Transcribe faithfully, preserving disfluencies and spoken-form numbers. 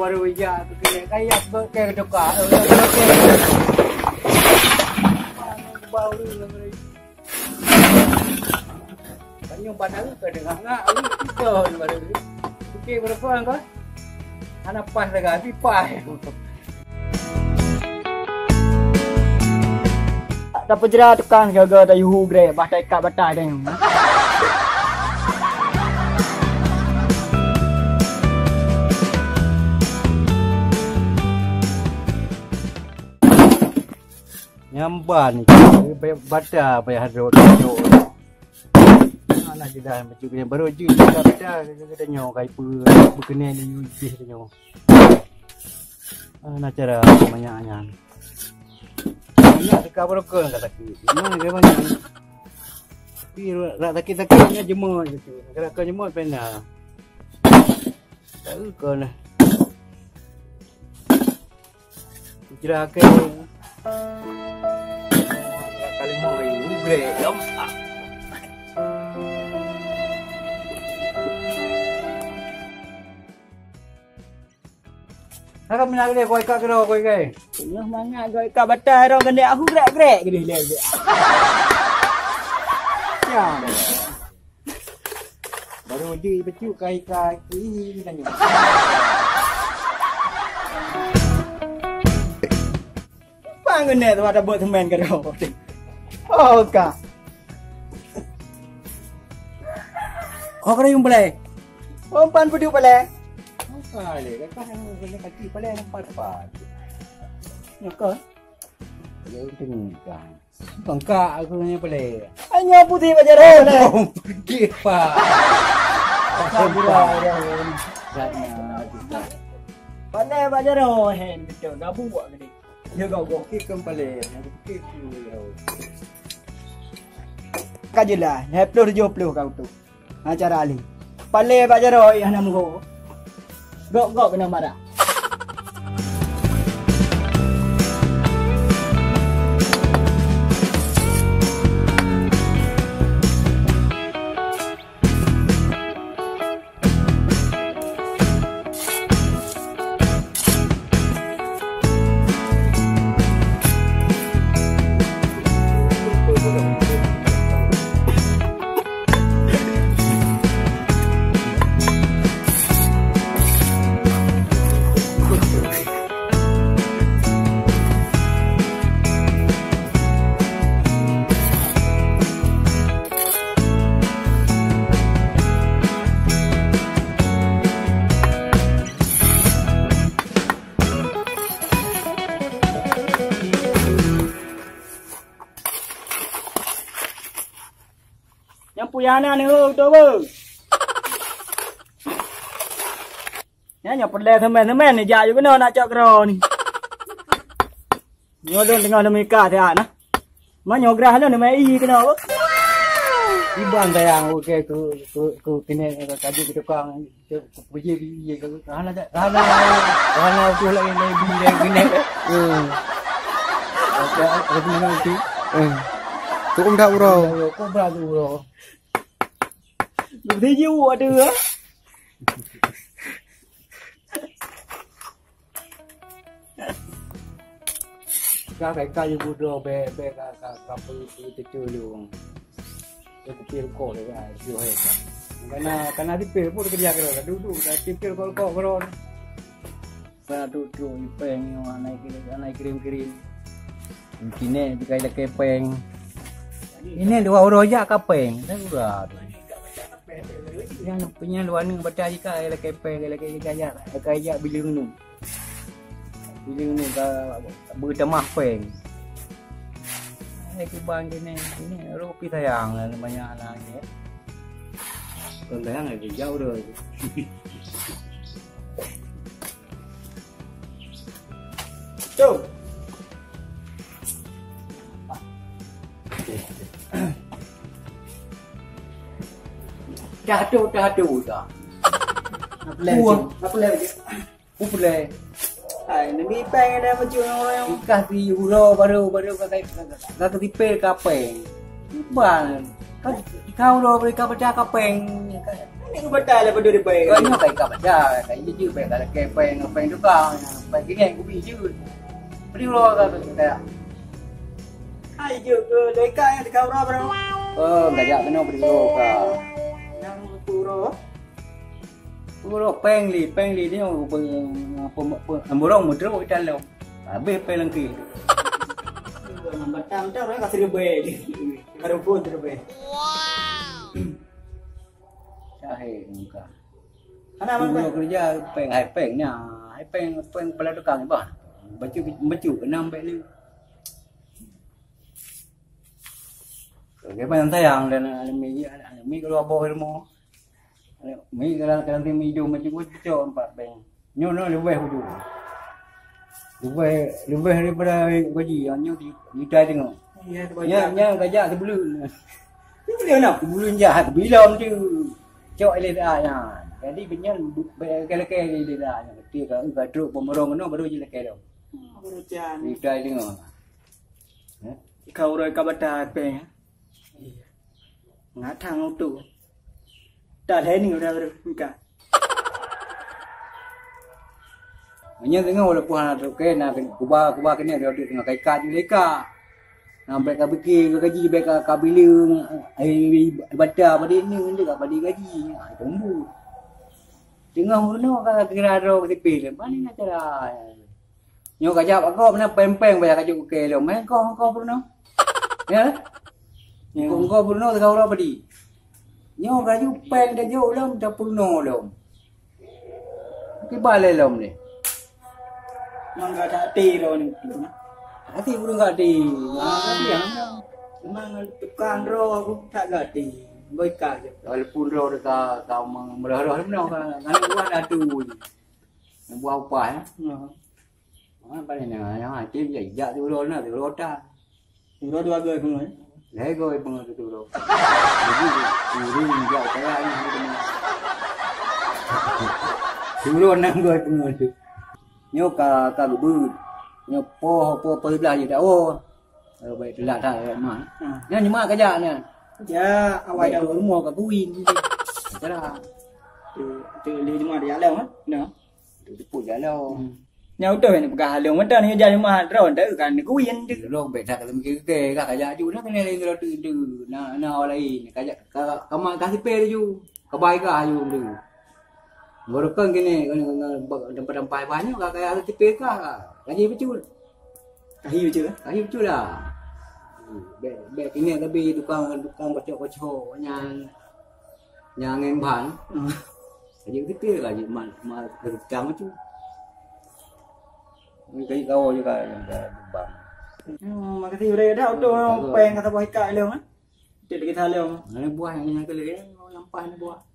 baru ya kena kayak kayak doka. Bau ni Kanyang padang ke dengar ngak ni kita baru. Okey berapa kau? Anak pas dah pipa. Tak pejera tukang gaga dah yuhu gre batai kat batai dah. Nyamban ni batai bayar road jo. Anak jedah macam ni baru je batai kita nyo kai pu berkenan ni ubih nyo. Ana cara banyaknya. Banyak dekat broker kata kita. Memang dia banyak. Tapi rak sakit-sakitnya jemur gitu. Kalau kau jemur pena. Tahu kau lah. Kira ke kali mau ini break. Kakak minat dia kau ikat kero kau ikat. Yang mana kau ikat batai orang gede aku grek-grek gede dia. Ya. Baru dia becu kai kai ini tanya. Pangan ni tu ada buat teman kero. Oh kak. Oh kau yang boleh. Oh pan pudi boleh. Kali, kakak yang kena kaki pada yang empat-empat. Nakak? Ya, tengok. Bangkak aku ni boleh. Hanya putih baca roh lah. Oh, pergi pak. Sabarlah roh. Pandai baca roh, hen betul. Dah buat ni. Ya kau kau kek kembali. Kek dulu. Kajilah, neplo tujuh puluh kau tu. Acara ali. Pandai baca roh yang nama kau. Gok-gok kena marah. Puyana ni hư tu bơ. Nhá nhập bật lè thầm mền thầm mền này dạy cho cái nơi nào chợ cờ này. Nhớ đơn tiếng Anh America thì à nó. Mà nhớ ra nó mày y cái nào bơ. Iban tayang oke ku ku ku kini kaji kita kang biji biji ke kana kana kana tu lagi ni biji kini. Hmm. Ada ada mana nanti? Hmm. Tu um dah uro. Ku dah uro. Lu thấy yêu ở đưa. Các cái cây bùrọ̀ bè bè cả cả cả bự bự từ từ luôn. Cái pil cổ đấy là nhiều hết. Karena karena di pil pun kerja kerja duduk dah di pil kol kol kron. Saya duduk di peng yang naik naik kirim kirim. Ini di kayak kepeng. Ini dua euro aja kapeng, dah udah. Yang punya luar ni baca jika ada kepeng, ada kayak gaya, kayak biling nu. Biling nu ka bertemah peng. Ini kubang ini, ini rupi sayang banyak anaknya. Còn sayang lagi jauh dah. Tuh. Jatuh jatuh dah. Nak lewat, nak lewat. Upule. Ay, nanti peng ada macam orang kasih euro baru baru kata kata tipe kapeng. Ban. Kau lo beri kau baca kapeng. Ni betul lah pada dia baik. Kau ni baik kat baca, kat je baik kat ke peng peng tukang, baik gini aku biji. Beri lo kat kayak. Hai je ke leka yang dekat berapa bro? Oh, gajak kena beri lo kat. Yang puro. Puro peng li, peng li ni aku peng peng borong muter kita lo. Habis peng lengki. Batang-batang orang kasih dia baik. Baru pun terbaik. Cahaya muka. Anak mana kerja peng hai peng nya, hai peng peng kepala tukang ni bah. Baju baju enam baik ni. Okey pang sayang dan mi mi kalau abah ilmu. Mi kalau kalau mi hijau macam bocor empat peng. Nyo no lebih hujung. Lebih lebih daripada gaji yang nyo di di try tengok. Ya, nya nya gajak sebelum. Ni boleh nak? Sebelum jahat bila tu cok ile dah nya. Jadi benyan kele-kele ile dah nya. Dia ka gadruk pemerong no baru je lekeh dah. Berujan. Di try tengok. Ha? Kau roi ka bata peng. Iya. Ngah thang tu. Tak ada ni udah berbuka. Nya tengok wala puan tu ke na kuba kuba kena dia tengok kai ka je leka. Nampak ka fikir ka gaji baik ka kabila ai baca pada ni dia ka pada gaji. Ha tumbu. Tengah hono ka kira ro tipil. Mana nak cara. Nyo ka jap aku mana pempeng bayar ka juk ke lo. Main kau kau Bruno. Ya. Kau kau Bruno kau ro padi. Nyo ka juk peng dah juk lom dah Bruno lom. Ki balai lom ni. Mangga tak tiro ni. Hati burung gadi. Ah, tapi yang memang tukang ro aku tak gadi. Baik je. Walaupun ro dekat kau merah-merah mana kan ngani buat adu. Buat apa ya? Ha. Apa ni nah, yang acim je jak tu ro na tu ro ta. Ro dua goi pun. Lai goi pun tu ro. Jadi turun jak saya ni. Turun nang goi pun tu. Nyo ka ka bubut. Nyo po po po belah je dah oh. Kalau baik telat dah mak. Nya ni mak kerja ni. Ya, awak Awak dah rumah kat Buin. Cara tu tu li cuma dia lalu kan. No. tu pun jalan. Nyau tu ni pegang halu mata ni jadi mah ro ndak kan ni kuin tu. Long bet tak mikir ke kak kerja ju nak kena lain kalau tu tu. Nah nah orang lain kerja kamak kasih pe ju. Kebaik ke ju tu. Ngorokan gini tempat-tempat banyak kak kayak ada tipe kak. Gaji betul. Kahi betul. Gaji betul lah. Bet bet ini tapi tukang tukang kocok-kocok yang yang ngembang. Gaji tipe gaji mal mal kerja macam. Gaji kau juga yang bang. Hmm, makasih udah dah auto peng kata buah ikat leu kan. Tidak kita leu. Mana buah yang yang kelih lampah ni buah.